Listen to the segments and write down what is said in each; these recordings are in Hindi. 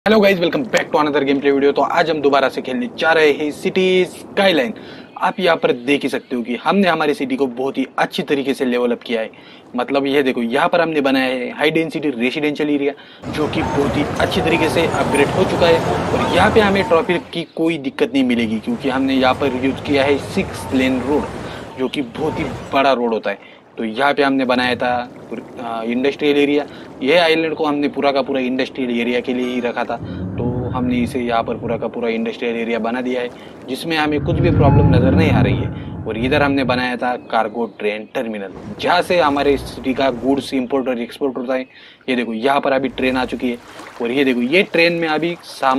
Hello guys, welcome back to another game play video. तो आज हम दोबारा से खेलने जा रहे हैं सिटी स्काईलाइन। आप यहाँ पर देख ही सकते हो कि हमने हमारी सिटी को बहुत ही अच्छी तरीके से लेवल अप किया है। मतलब ये देखो, यहाँ पर हमने बनाया है हाई डेंसिटी रेसिडेंशियल एरिया, जो कि बहुत ही अच्छी तरीके से अपग्रेड हो चुका है। और यहाँ पे हमें ट्रैफिक की कोई दिक्कत नहीं मिलेगी, क्योंकि हमने यहाँ पर यूज किया है 6 लेन रोड, जो कि बहुत ही बड़ा रोड होता है। तो यहाँ पे हमने बनाया था इंडस्ट्रियल एरिया। यह आइलैंड को हमने पूरा का पूरा इंडस्ट्रियल एरिया के लिए ही रखा था, तो हमने इसे यहाँ पर पूरा का पूरा इंडस्ट्रियल एरिया बना दिया है, जिसमें हमें कुछ भी प्रॉब्लम नज़र नहीं आ रही है। और इधर हमने बनाया था कार्गो ट्रेन टर्मिनल, जहाँ से हमारे सिटी का गुड्स इंपोर्ट और एक्सपोर्ट होता है। ये देखो, यहाँ पर अभी ट्रेन आ चुकी है। और ये देखो, ये ट्रेन में अभी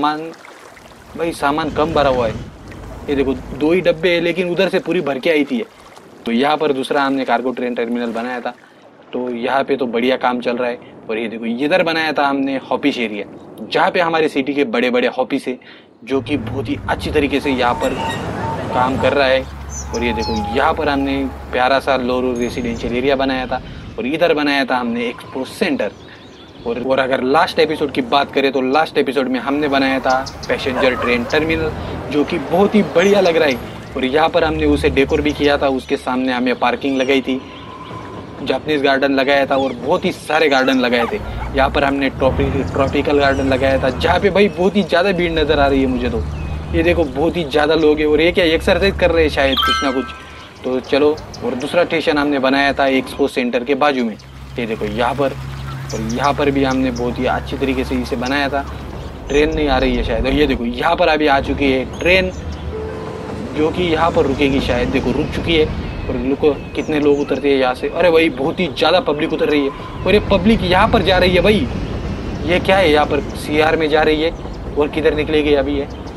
सामान कम भरा हुआ है। ये देखो, 2 ही डब्बे है, लेकिन उधर से पूरी भर के आई थी। तो यहाँ पर दूसरा हमने कार्गो ट्रेन टर्मिनल बनाया था, तो यहाँ पे तो बढ़िया काम चल रहा है। और ये देखो, इधर बनाया था हमने ऑफिस एरिया, जहाँ पे हमारे सिटी के बड़े बड़े ऑफिस है, जो कि बहुत ही अच्छी तरीके से यहाँ पर काम कर रहा है। और ये देखो, यहाँ पर हमने प्यारा सा लोरो रेसिडेंशियल एरिया बनाया था। और इधर बनाया था हमने एक्सपो सेंटर। और अगर लास्ट एपिसोड की बात करें, तो लास्ट एपिसोड में हमने बनाया था पैसेंजर ट्रेन टर्मिनल, जो कि बहुत ही बढ़िया लग रहा है। और यहाँ पर हमने उसे डेकोर भी किया था। उसके सामने हमें पार्किंग लगाई थी, जापानीज गार्डन लगाया था, और बहुत ही सारे गार्डन लगाए थे। यहाँ पर हमने ट्रॉपिकल गार्डन लगाया था, जहाँ पे भाई बहुत ही ज़्यादा भीड़ नज़र आ रही है मुझे। तो ये देखो, बहुत ही ज़्यादा लोग हैं, और ये क्या एक्सरसाइज कर रहे हैं शायद, कुछ ना कुछ। तो चलो, और दूसरा स्टेशन हमने बनाया था एक्सपो सेंटर के बाजू में। ये देखो यहाँ पर, और यहाँ पर भी हमने बहुत ही अच्छी तरीके से इसे बनाया था। ट्रेन नहीं आ रही है शायद। और ये देखो, यहाँ पर अभी आ चुकी है ट्रेन, जो कि यहाँ पर रुकेगी शायद। देखो, रुक चुकी है। और देखो कितने लोग उतरते हैं यहाँ से। अरे भाई, बहुत ही ज़्यादा पब्लिक उतर रही है। और ये पब्लिक यहाँ पर जा रही है भाई। ये क्या है, यहाँ पर सीआर में जा रही है। और किधर निकलेगी अभी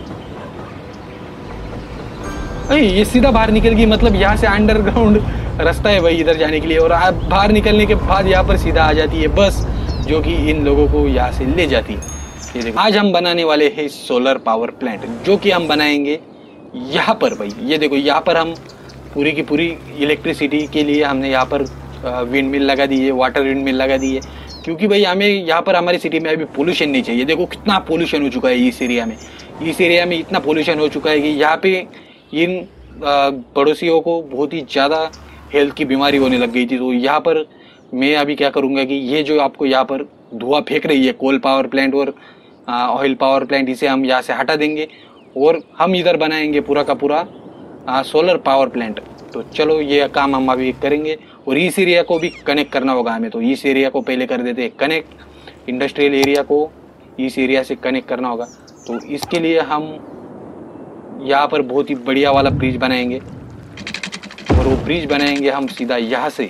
ये सीधा बाहर निकल गई। मतलब यहाँ से अंडरग्राउंड रास्ता है भाई इधर जाने के लिए। और आप बाहर निकलने के बाद यहाँ पर सीधा आ जाती है बस, जो कि इन लोगों को यहाँ से ले जाती है। ये देखो, आज हम बनाने वाले हैं सोलर पावर प्लांट, जो कि हम बनाएंगे यहाँ पर भाई। ये देखो, यहाँ पर हम पूरी की पूरी इलेक्ट्रिसिटी के लिए हमने यहाँ पर विंड मिल लगा दी है, वाटर विंड मिल लगा दी है, क्योंकि भाई हमें यहाँ पर हमारी सिटी में अभी पोल्यूशन नहीं चाहिए। देखो कितना पोल्यूशन हो चुका है इस एरिया में। इस एरिया में इतना पोल्यूशन हो चुका है कि यहाँ पे इन पड़ोसियों को बहुत ही ज़्यादा हेल्थ की बीमारी होने लग गई थी। तो यहाँ पर मैं अभी क्या करूँगा कि ये जो आपको यहाँ पर धुआं फेंक रही है कोल पावर प्लांट और ऑयल पावर प्लांट, इसे हम यहाँ से हटा देंगे, और हम इधर बनाएंगे पूरा का पूरा सोलर पावर प्लांट। तो चलो, ये काम हम अभी करेंगे। और इस एरिया को भी कनेक्ट करना होगा हमें। तो इस एरिया को पहले कर देते हैं कनेक्ट, इंडस्ट्रियल एरिया को इस एरिया से कनेक्ट करना होगा। तो इसके लिए हम यहाँ पर बहुत ही बढ़िया वाला ब्रिज बनाएंगे। और वो ब्रिज बनाएंगे हम सीधा यहाँ से,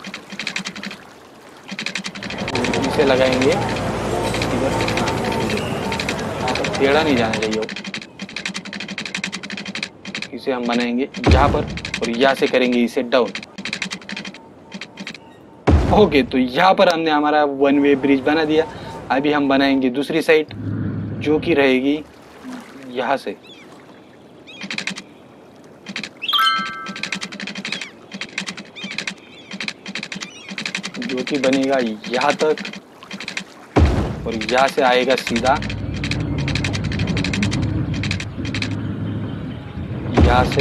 इसे लगाएंगे इधर। टेढ़ा नहीं जाना चाहिए, इसे हम बनाएंगे यहाँ पर, और यहाँ से करेंगे इसे डाउन। ओके, तो यहाँ पर हमने हमारा 1 वे ब्रिज बना दिया। अभी हम बनाएंगे दूसरी साइड, जो कि रहेगी यहाँ से। जो कि बनेगा यहाँ तक, और यहाँ से आएगा सीधा यहाँ से।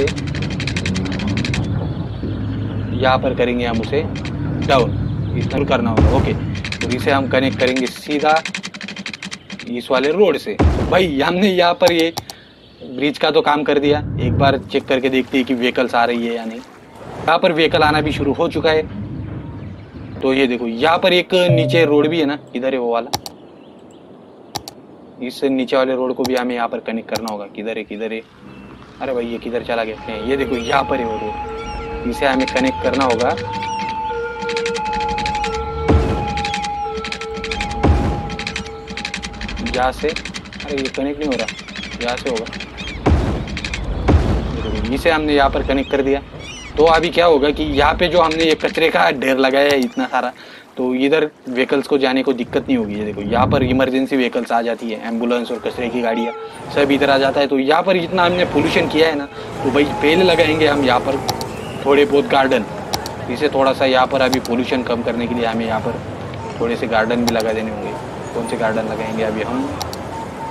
यहाँ पर करेंगे हम उसे डाउन, इधर करना होगा। ओके, तो इसे हम कनेक्ट करेंगे सीधा इस वाले रोड से। तो भाई हमने यहाँ पर ये ब्रिज का तो काम कर दिया। एक बार चेक करके देखते हैं कि व्हीकल्स आ रही है या नहीं। यहाँ पर व्हीकल आना भी शुरू हो चुका है। तो ये देखो, यहाँ पर एक नीचे रोड भी है ना, इधर है वो वाला। इस नीचे वाले रोड को भी हमें यहाँ पर कनेक्ट करना होगा। किधर है, किधर है? अरे भाई, ये किधर चला गया? ये देखो, यहाँ पर है वो रोड, इसे हमें कनेक्ट करना होगा। यहाँ से, अरे ये कनेक्ट नहीं हो रहा, यहाँ से होगा। इसे हमने यहाँ पर कनेक्ट कर दिया। तो अभी क्या होगा कि यहाँ पे जो हमने ये कचरे का ढेर लगाया है इतना सारा, तो इधर व्हीकल्स को जाने को दिक्कत नहीं होगी। ये देखो, यहाँ पर इमरजेंसी व्हीकल्स आ जाती है, एम्बुलेंस और कचरे की गाड़ियाँ सब इधर आ जाता है। तो यहाँ पर जितना हमने पोल्यूशन किया है ना, तो भाई पहले लगाएंगे हम यहाँ पर थोड़े बहुत गार्डन। इसे थोड़ा सा यहाँ पर अभी पोल्यूशन कम करने के लिए हमें यहाँ पर थोड़े से गार्डन भी लगा देने होंगे। कौन से गार्डन लगाएंगे अभी हम?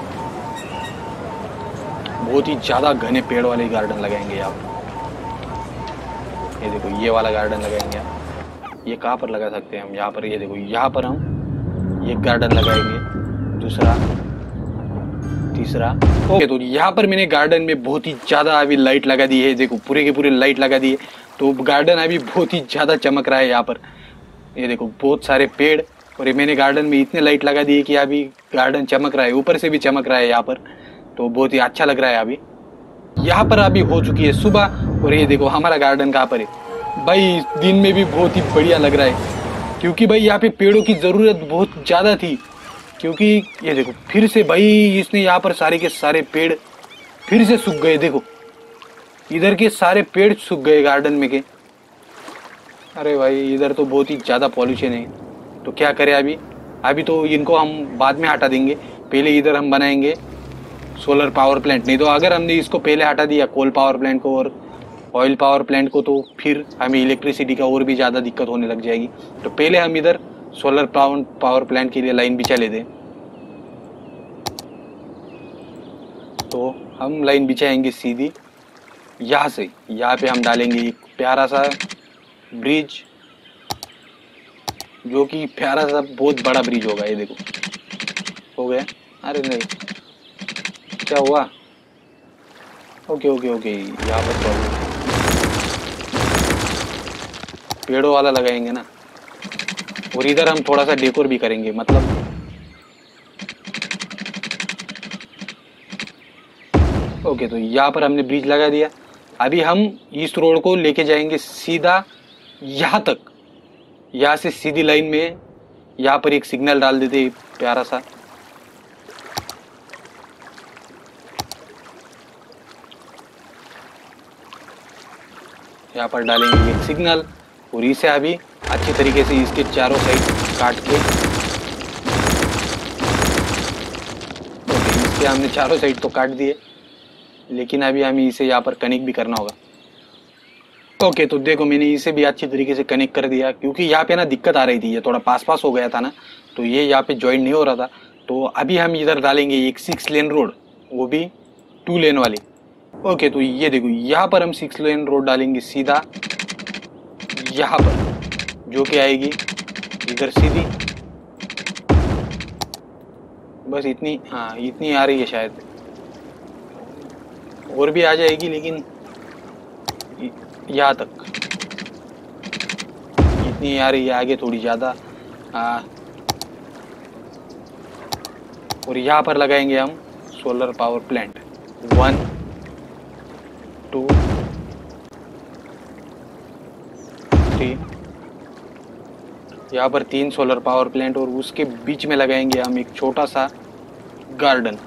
बहुत ही ज़्यादा घने पेड़ वाले गार्डन लगाएंगे यहाँ पर। ये देखो ये वाला गार्डन लगाएंगे आप। ये कहाँ पर लगा सकते हैं हम? यहाँ पर, ये देखो यहाँ पर हम ये गार्डन लगाएंगे, दूसरा, तीसरा। ओके, तो यहाँ पर मैंने गार्डन में बहुत ही ज़्यादा अभी लाइट लगा दी है। देखो पूरे के पूरे लाइट लगा दी है, तो गार्डन अभी बहुत ही ज़्यादा चमक रहा है यहाँ पर। ये देखो बहुत सारे पेड़, और ये मैंने गार्डन में इतने लाइट लगा दिए कि अभी गार्डन चमक रहा है, ऊपर से भी चमक रहा है यहाँ पर। तो बहुत ही अच्छा लग रहा है। अभी यहाँ पर अभी हो चुकी है सुबह, और ये देखो हमारा गार्डन कहाँ पर है भाई। दिन में भी बहुत ही बढ़िया लग रहा है, क्योंकि भाई यहाँ पे पेड़ों की ज़रूरत बहुत ज़्यादा थी। क्योंकि ये देखो फिर से भाई इसने यहाँ पर सारे के सारे पेड़ फिर से सूख गए। देखो इधर के सारे पेड़ सूख गए गार्डन में के। अरे भाई इधर तो बहुत ही ज़्यादा पॉल्यूशन है, तो क्या करें अभी? अभी तो इनको हम बाद में हटा देंगे, पहले इधर हम बनाएंगे सोलर पावर प्लांट। नहीं तो अगर हमने इसको पहले हटा दिया, कोल पावर प्लांट को और ऑयल पावर प्लांट को, तो फिर हमें इलेक्ट्रिसिटी का और भी ज़्यादा दिक्कत होने लग जाएगी। तो पहले हम इधर सोलर पावर प्लांट के लिए लाइन बिछा लेते हैं। तो हम लाइन बिछाएंगे सीधी यहाँ से। यहाँ पे हम डालेंगे एक प्यारा सा ब्रिज, जो कि प्यारा सा बहुत बड़ा ब्रिज होगा। ये देखो हो गया। अरे नहीं, क्या हुआ? ओके ओके ओके, यहाँ पर प्रॉब्लम पेड़ों वाला लगाएंगे ना, और इधर हम थोड़ा सा डेकोर भी करेंगे। मतलब ओके, तो यहाँ पर हमने ब्रिज लगा दिया। अभी हम इस रोड को लेके जाएंगे सीधा यहाँ तक। यहाँ से सीधी लाइन में यहाँ पर एक सिग्नल डाल देते प्यारा सा। यहाँ पर डालेंगे एक सिग्नल, और इसे अभी अच्छी तरीके से इसके चारों साइड काट के, ओके इसके हमने चारों साइड तो काट दिए, लेकिन अभी हमें इसे यहाँ पर कनेक्ट भी करना होगा। ओके, तो देखो मैंने इसे भी अच्छी तरीके से कनेक्ट कर दिया, क्योंकि यहाँ पे ना दिक्कत आ रही थी, ये थोड़ा पास हो गया था ना, तो ये यहाँ पे ज्वाइन नहीं हो रहा था। तो अभी हम इधर डालेंगे एक 6 लेन रोड, वो भी 2 लेन वाली। ओके, तो ये देखो यहाँ पर हम 6 लेन रोड डालेंगे सीधा यहाँ पर, जो कि आएगी इधर सीधी। बस इतनी, हाँ इतनी आ रही है शायद, और भी आ जाएगी, लेकिन यहाँ तक इतनी आ रही है, आगे थोड़ी ज़्यादा। और यहाँ पर लगाएंगे हम सोलर पावर प्लांट 1 2 3। यहाँ पर 3 सोलर पावर प्लांट, और उसके बीच में लगाएंगे हम एक छोटा सा गार्डन।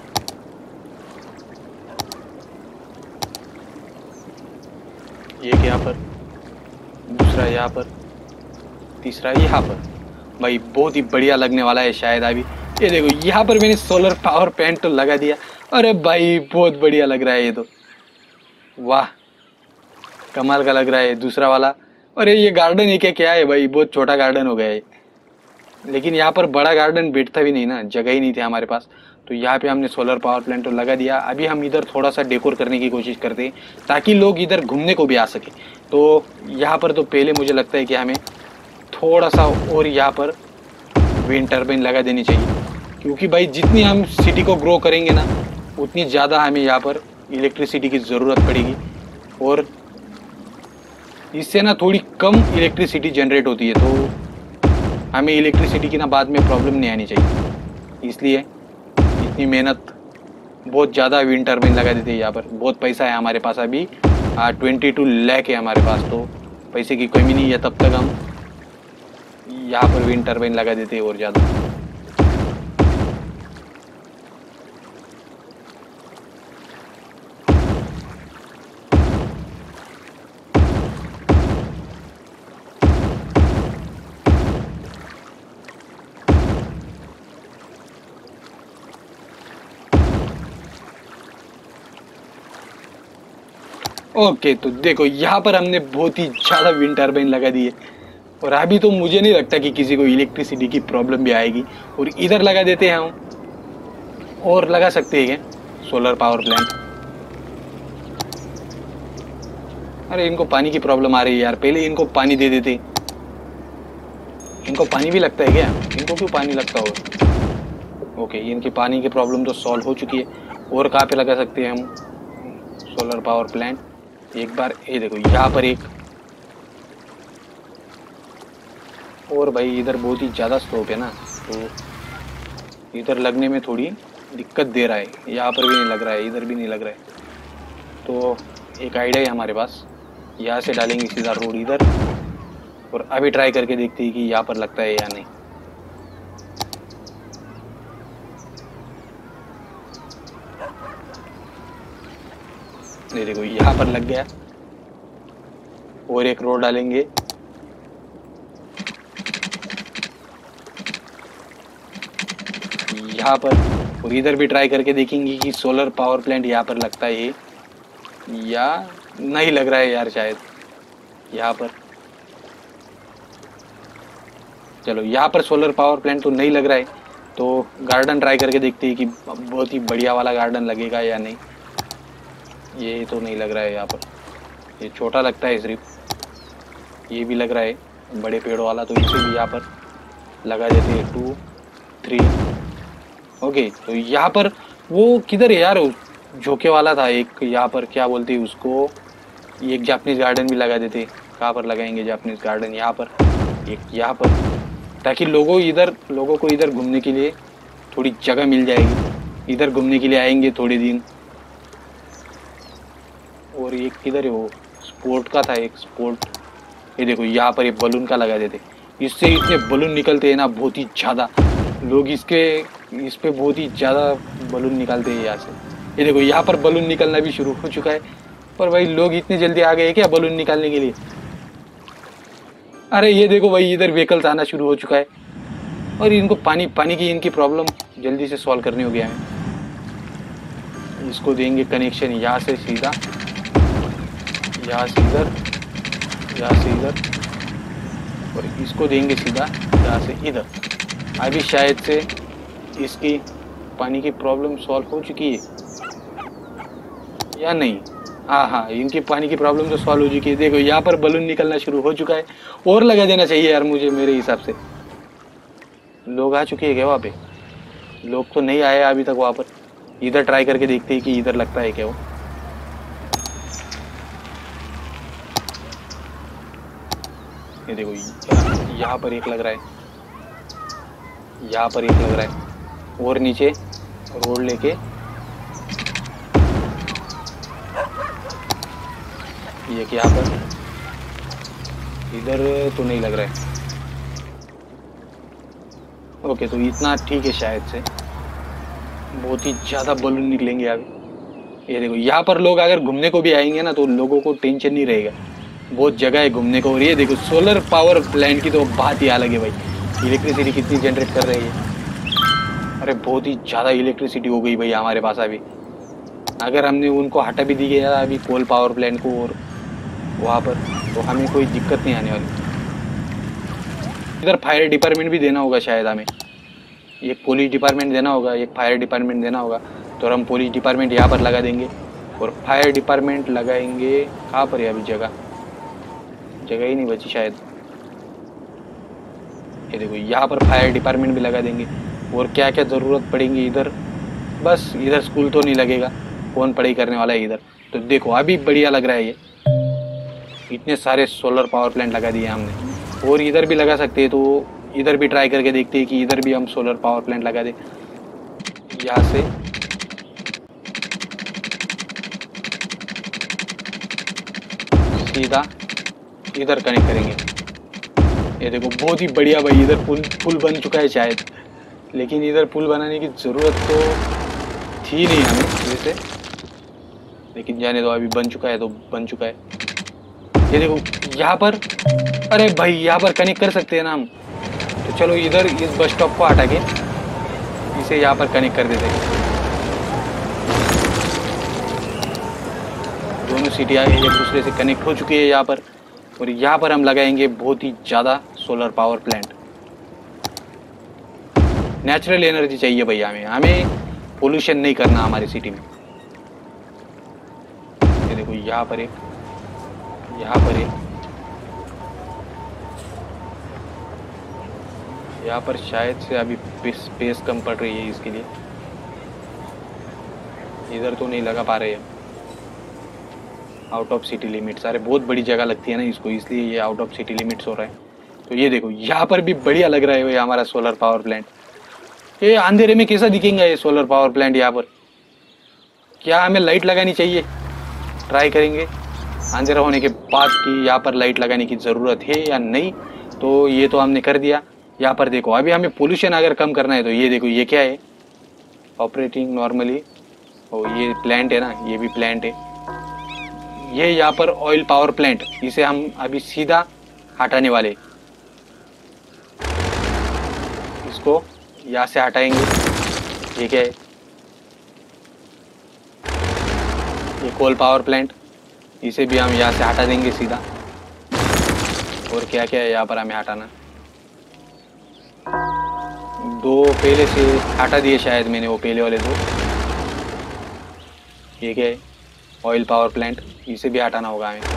एक यहाँ पर, दूसरा यहाँ पर, तीसरा यहाँ पर। भाई बहुत ही बढ़िया लगने वाला है शायद अभी। ये देखो यहाँ पर मैंने सोलर पावर प्लांट तो लगा दिया। अरे भाई बहुत बढ़िया लग रहा है ये तो, वाह कमाल का लग रहा है दूसरा वाला। अरे ये गार्डन ये क्या है भाई, बहुत छोटा गार्डन हो गया है। लेकिन यहाँ पर बड़ा गार्डन बैठता भी नहीं ना, जगह ही नहीं थी हमारे पास। तो यहाँ पे हमने सोलर पावर प्लांट तो लगा दिया। अभी हम इधर थोड़ा सा डेकोर करने की कोशिश करते हैं, ताकि लोग इधर घूमने को भी आ सके। तो यहाँ पर तो पहले मुझे लगता है कि हमें थोड़ा सा और यहाँ पर विंड टर्बाइन लगा देनी चाहिए, क्योंकि भाई जितनी हम सिटी को ग्रो करेंगे ना, उतनी ज़्यादा हमें यहाँ पर इलेक्ट्रिसिटी की ज़रूरत पड़ेगी। और इससे ना थोड़ी कम इलेक्ट्रिसिटी जनरेट होती है, तो हमें इलेक्ट्रिसिटी की ना बाद में प्रॉब्लम नहीं आनी चाहिए। इसलिए इतनी मेहनत, बहुत ज़्यादा विंड टर्बाइन लगा देते हैं यहाँ पर। बहुत पैसा है हमारे पास अभी, 22 लाख है हमारे पास, तो पैसे की कमी नहीं है। तब तक हम यहाँ पर विंड टर्बाइन लगा देते हैं और ज़्यादा। ओके, तो देखो यहाँ पर हमने बहुत ही ज़्यादा विंड टर्बाइन लगा दी है, और अभी तो मुझे नहीं लगता कि किसी को इलेक्ट्रिसिटी की प्रॉब्लम भी आएगी। और इधर लगा देते हैं हम, और लगा सकते हैं सोलर पावर प्लांट। अरे इनको पानी की प्रॉब्लम आ रही है यार, पहले इनको पानी दे देते। इनको पानी भी लगता है क्या? इनको क्यों पानी लगता हो? ओके, इनकी पानी की प्रॉब्लम तो सॉल्व हो चुकी है। और कहाँ पे लगा सकते हैं हम सोलर पावर प्लांट? एक बार ये देखो यहाँ पर एक और भाई, इधर बहुत ही ज़्यादा स्कोप है ना, तो इधर लगने में थोड़ी दिक्कत दे रहा है। यहाँ पर भी नहीं लग रहा है, इधर भी नहीं लग रहा है। तो एक आइडिया है हमारे पास, यहाँ से डालेंगे सीधा रोड इधर, और अभी ट्राई करके देखते हैं कि यहाँ पर लगता है या नहीं। ये देखो यहाँ पर लग गया। और एक रोड डालेंगे, यहाँ पर, और इधर भी ट्राई करके देखेंगे कि सोलर पावर प्लांट यहाँ पर लगता है या नहीं लग रहा है यार, शायद यहाँ पर। चलो यहाँ पर सोलर पावर प्लांट तो नहीं लग रहा है, तो गार्डन ट्राई करके देखते हैं कि बहुत ही बढ़िया वाला गार्डन लगेगा या नहीं। ये तो नहीं लग रहा है यहाँ पर, ये छोटा लगता है सिर्फ। ये भी लग रहा है बड़े पेड़ों वाला, तो इसे भी यहाँ पर लगा देते हैं 2 3। ओके, तो यहाँ पर वो किधर है यार, झोंके वाला था एक, यहाँ पर क्या बोलते हैं उसको, एक जापानीज गार्डन भी लगा देते। कहाँ पर लगाएंगे जापानीज गार्डन? यहाँ पर, एक यहाँ पर, ताकि लोगों को इधर घूमने के लिए थोड़ी जगह मिल जाएगी, इधर घूमने के लिए आएंगे थोड़े दिन। और एक किधर है वो, स्पोर्ट का था एक, स्पोर्ट। ये देखो यहाँ पर ये बलून का लगा देते, इससे इतने बलून निकलते हैं ना बहुत ही ज़्यादा। लोग इस पे बहुत ही ज़्यादा बलून निकालते हैं यहाँ से। ये देखो यहाँ पर बलून निकलना भी शुरू हो चुका है, पर भाई लोग इतने जल्दी आ गए क्या बलून निकालने के लिए? अरे ये देखो भाई, इधर व्हीकल्स आना शुरू हो चुका है, और इनको पानी की इनकी प्रॉब्लम जल्दी से सॉल्व करनी हो गया है। इसको देंगे कनेक्शन यहाँ से सीधा, यहाँ से इधर, यहाँ से इधर, और इसको देंगे सीधा यहाँ से इधर। अभी शायद से इसकी पानी की प्रॉब्लम सॉल्व हो चुकी है या नहीं? हाँ, इनकी पानी की प्रॉब्लम तो सॉल्व हो चुकी है। देखो यहाँ पर बलून निकलना शुरू हो चुका है, और लगा देना चाहिए यार मुझे, मेरे हिसाब से। लोग आ चुके हैं क्या वहाँ पे? लोग तो नहीं आए अभी तक वहाँ पर। इधर ट्राई करके देखते हैं कि इधर लगता है क्या वो। ये देखो यहाँ पर एक लग रहा है, यहाँ पर एक लग रहा है, और नीचे रोड लेके ये यहाँ पर, इधर तो नहीं लग रहा है। ओके, तो इतना ठीक है शायद से। बहुत ही ज़्यादा बलून निकलेंगे अभी। ये देखो यहाँ पर लोग अगर घूमने को भी आएंगे ना, तो लोगों को टेंशन नहीं रहेगा, बहुत जगह है घूमने को। और ये देखो सोलर पावर प्लांट की तो बात ही अलग है भाई, इलेक्ट्रिसिटी कितनी जनरेट कर रही है। अरे बहुत ही ज़्यादा इलेक्ट्रिसिटी हो गई भाई हमारे पास अभी। अगर हमने उनको हटा भी दी गया अभी कोल पावर प्लांट को और वहाँ पर, तो हमें कोई दिक्कत नहीं आने वाली। इधर फायर डिपार्टमेंट भी देना होगा शायद हमें, एक पुलिस डिपार्टमेंट देना होगा, एक फायर डिपार्टमेंट देना होगा। तो हम पुलिस डिपार्टमेंट यहाँ पर लगा देंगे, और फायर डिपार्टमेंट लगाएंगे कहाँ पर है? अभी जगह ही नहीं बची शायद। ये देखो यहाँ पर फायर डिपार्टमेंट भी लगा देंगे। और क्या क्या ज़रूरत पड़ेगी इधर, बस इधर स्कूल तो नहीं लगेगा, कौन पढ़ाई करने वाला है इधर। तो देखो अभी बढ़िया लग रहा है ये, इतने सारे सोलर पावर प्लांट लगा दिए हमने। और इधर भी लगा सकते हैं, तो इधर भी ट्राई करके देखते हैं कि इधर भी हम सोलर पावर प्लांट लगा दें। यहाँ से सीधा इधर कनेक्ट करेंगे। ये देखो बहुत ही बढ़िया भाई, इधर पुल बन चुका है शायद, लेकिन इधर पुल बनाने की ज़रूरत तो थी नहीं हमें वैसे, लेकिन जाने दो, अभी बन चुका है तो बन चुका है। ये देखो यहाँ पर, अरे भाई यहाँ पर कनेक्ट कर सकते हैं ना हम। तो चलो इधर इस बस स्टॉप को हटा के इसे यहाँ पर कनेक्ट कर देते हैं। दोनों सिटियाँ एक दूसरे से कनेक्ट हो चुकी है यहाँ पर, और यहाँ पर हम लगाएंगे बहुत ही ज़्यादा solar power plant. Natural energy चाहिए भैया हमें पोल्यूशन नहीं करना हमारी सिटी में। ये देखो यहाँ पर एक, यहाँ पर है, यहाँ पर शायद से अभी स्पेस कम पड़ रही है इसके लिए, इधर तो नहीं लगा पा रहे हैं। आउट ऑफ सिटी लिमिट्स, अरे बहुत बड़ी जगह लगती है ना इसको, इसलिए ये आउट ऑफ सिटी लिमिट्स हो रहा है। तो ये देखो यहाँ पर भी बढ़िया लग रहा है भाई हमारा सोलर पावर प्लांट। ये अंधेरे में कैसा दिखेगा ये सोलर पावर प्लांट यहाँ पर? क्या हमें लाइट लगानी चाहिए? ट्राई करेंगे अंधेरा होने के बाद कि यहाँ पर लाइट लगाने की ज़रूरत है या नहीं। तो ये तो हमने कर दिया। यहाँ पर देखो अभी हमें पोल्यूशन अगर कम करना है तो ये देखो ये क्या है, ऑपरेटिंग नॉर्मली। ओ ये प्लांट है ना, ये भी प्लांट है। ये यहाँ पर ऑयल पावर प्लांट, इसे हम अभी सीधा हटाने वाले, इसको यहाँ से हटाएंगे। ये क्या है, ये कोल पावर प्लांट, इसे भी हम यहाँ से हटा देंगे सीधा। और क्या क्या है यहाँ पर हमें हटाना, दो पहले से हटा दिए शायद मैंने, वो पहले वाले दो। ये क्या है, ऑयल पावर प्लांट, इसे भी हटाना होगा हमें।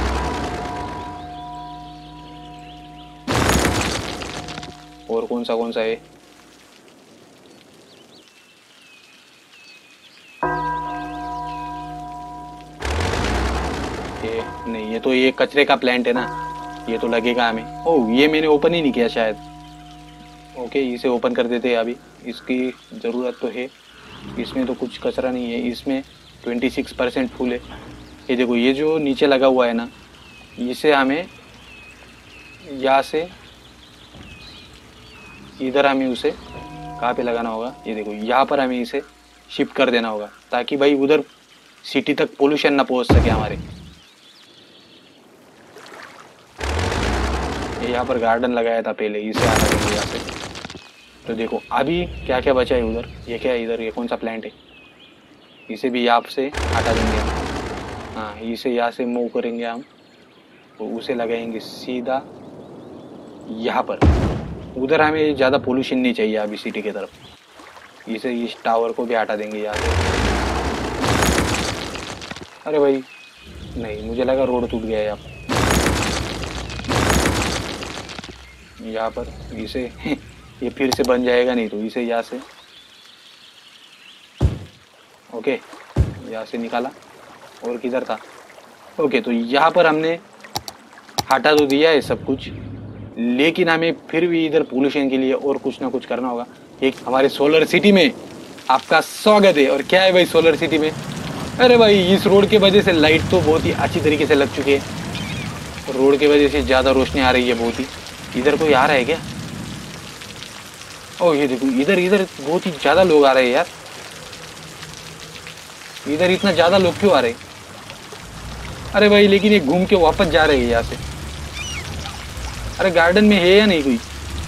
और कौन सा है, ये नहीं, ये तो ये कचरे का प्लांट है ना, ये तो लगेगा हमें। ओह ये मैंने ओपन ही नहीं किया शायद। ओके इसे ओपन कर देते हैं अभी, इसकी ज़रूरत तो है। इसमें तो कुछ कचरा नहीं है, इसमें 26% फुल है। ये देखो ये जो नीचे लगा हुआ है ना, इसे हमें यहाँ से इधर हमें उसे कहाँ पे लगाना होगा, ये देखो यहाँ पर हमें इसे शिफ्ट कर देना होगा, ताकि भाई उधर सिटी तक पोल्यूशन ना पहुँच सके हमारे। ये यहाँ पर गार्डन लगाया था पहले, इसे हटा देंगे यहाँ से। तो देखो अभी क्या क्या बचा है उधर, ये क्या है इधर, ये कौन सा प्लांट है, इसे भी यहाँ से हटा देंगे हम। हाँ इसे यहाँ से मूव करेंगे हम, तो उसे लगाएंगे सीधा यहाँ पर। उधर हमें ज़्यादा पोल्यूशन नहीं चाहिए अभी सिटी की तरफ। इसे इस टावर को भी हटा देंगे यहाँ से। अरे भाई नहीं, मुझे लगा रोड टूट गया है यहाँ पर। इसे ये फिर से बन जाएगा नहीं, तो इसे यहाँ से ओके यहाँ से निकाला। और किधर था, ओके तो यहाँ पर हमने हटा तो दिया है सब कुछ, लेकिन हमें फिर भी इधर पोल्यूशन के लिए और कुछ ना कुछ करना होगा। एक हमारे सोलर सिटी में आपका स्वागत है। और क्या है भाई सोलर सिटी में, अरे भाई इस रोड के वजह से लाइट तो बहुत ही अच्छी तरीके से लग चुकी है, रोड के वजह से ज़्यादा रोशनी आ रही है बहुत ही। इधर कोई आ रहा है क्या, ओह ये देखो इधर इधर बहुत ही ज़्यादा लोग आ रहे हैं यार। इधर इतना ज़्यादा लोग क्यों आ रहे हैं? अरे भाई लेकिन ये घूम के वापस जा रहे हैं यहाँ से। अरे गार्डन में है या नहीं कोई?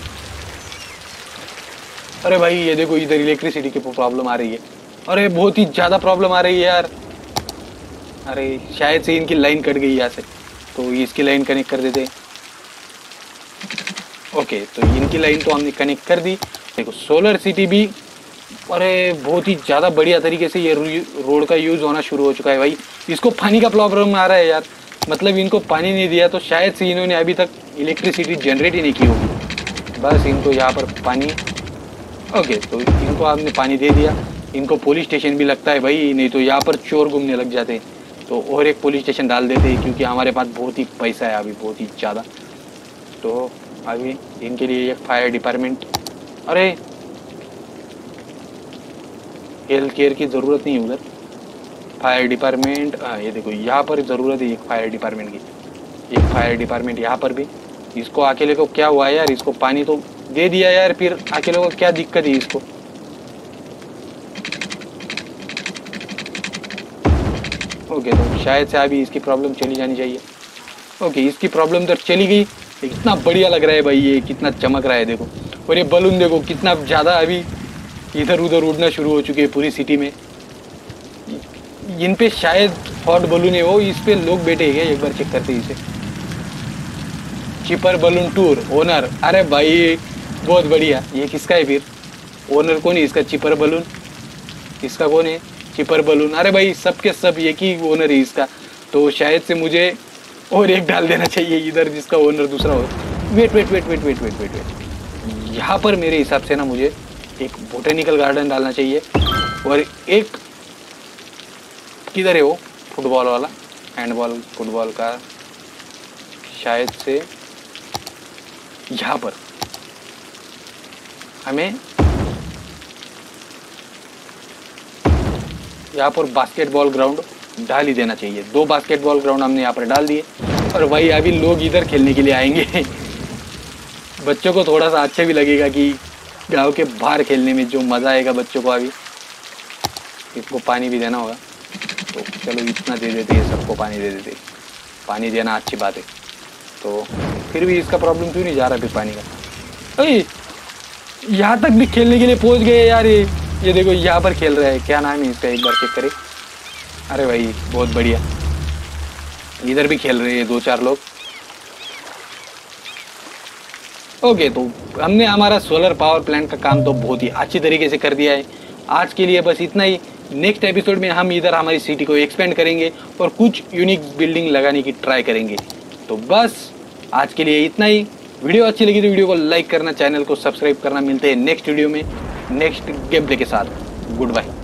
अरे भाई ये देखो इधर इलेक्ट्रिसिटी की प्रॉब्लम आ रही है। अरे बहुत ही ज़्यादा प्रॉब्लम आ रही है यार। अरे शायद से इनकी लाइन कट गई यहाँ से, तो इसकी लाइन कनेक्ट कर देते हैं। ओके तो इनकी लाइन तो हमने कनेक्ट कर दी। देखो सोलर सिटी भी अरे बहुत ही ज़्यादा बढ़िया तरीके से ये रोड का यूज़ होना शुरू हो चुका है भाई। इसको पानी का प्रॉब्लम आ रहा है यार, मतलब इनको पानी नहीं दिया तो शायद से इन्होंने अभी तक इलेक्ट्रिसिटी जनरेट ही नहीं की होगी। बस इनको यहाँ पर पानी, ओके तो इनको आपने पानी दे दिया। इनको पुलिस स्टेशन भी लगता है भाई, नहीं तो यहाँ पर चोर घूमने लग जाते हैं, तो और एक पुलिस स्टेशन डाल देते हैं, क्योंकि हमारे पास बहुत ही पैसा है अभी, बहुत ही ज़्यादा। तो अभी इनके लिए एक फायर डिपार्टमेंट, अरे हेल्थ केयर की ज़रूरत नहीं है उधर, फायर डिपार्टमेंट। ये देखो यहाँ पर ज़रूरत है एक फायर डिपार्टमेंट की, एक फायर डिपार्टमेंट यहाँ पर भी। इसको अकेले को क्या हुआ है यार, इसको पानी तो दे दिया यार, फिर अकेले को क्या दिक्कत है इसको। ओके तो शायद से अभी इसकी प्रॉब्लम चली जानी चाहिए। ओके इसकी प्रॉब्लम तो चली गई। इतना बढ़िया लग रहा है भाई, ये कितना चमक रहा है देखो। और ये बलून देखो कितना ज़्यादा अभी इधर उधर उड़ना शुरू हो चुके हैं पूरी सिटी में। इन पे शायद हॉट बलून है वो, इस पे लोग बैठे हैं, एक बार चेक करते हैं इसे। चिपर बलून टूर ओनर, अरे भाई बहुत बढ़िया। ये किसका है फिर, ओनर कौन है इसका? चिपर बलून, इसका कौन है? Cheaper balloon. अरे भाई सबके सब एक ही ओनर है इसका। तो शायद से मुझे और एक डाल देना चाहिए इधर जिसका ओनर दूसरा हो। Wait wait wait wait wait wait wait wait, यहाँ पर मेरे हिसाब से ना मुझे एक बोटेनिकल गार्डन डालना चाहिए, और एक किधर है वो फुटबॉल वाला, हैंडबॉल फुटबॉल का, शायद से यहाँ पर हमें यहाँ पर बास्केटबॉल ग्राउंड डाल ही देना चाहिए। 2 बास्केटबॉल ग्राउंड हमने यहाँ पर डाल दिए, और भाई अभी लोग इधर खेलने के लिए आएंगे। बच्चों को थोड़ा सा अच्छा भी लगेगा कि गांव के बाहर खेलने में जो मज़ा आएगा बच्चों को। अभी इसको पानी भी देना होगा, तो चलो इतना दे देते हैं, सबको पानी दे देते। पानी देना अच्छी बात है। तो फिर भी इसका प्रॉब्लम क्यों नहीं जा रहा फिर पानी का? अरे यहाँ तक भी खेलने के लिए पहुँच गए यार। ये देखो यहाँ पर खेल रहा है, क्या नाम है इसका, एक बार चेक करें। अरे भाई बहुत बढ़िया, इधर भी खेल रहे हैं 2-4 लोग। ओके, तो हमने हमारा सोलर पावर प्लांट का काम तो बहुत ही अच्छी तरीके से कर दिया है। आज के लिए बस इतना ही। नेक्स्ट एपिसोड में हम इधर हमारी सिटी को एक्सपेंड करेंगे और कुछ यूनिक बिल्डिंग लगाने की ट्राई करेंगे। तो बस आज के लिए इतना ही। वीडियो अच्छी लगी तो वीडियो को लाइक करना, चैनल को सब्सक्राइब करना। मिलते हैं नेक्स्ट वीडियो में नेक्स्ट गेम प्ले के साथ। Good bye.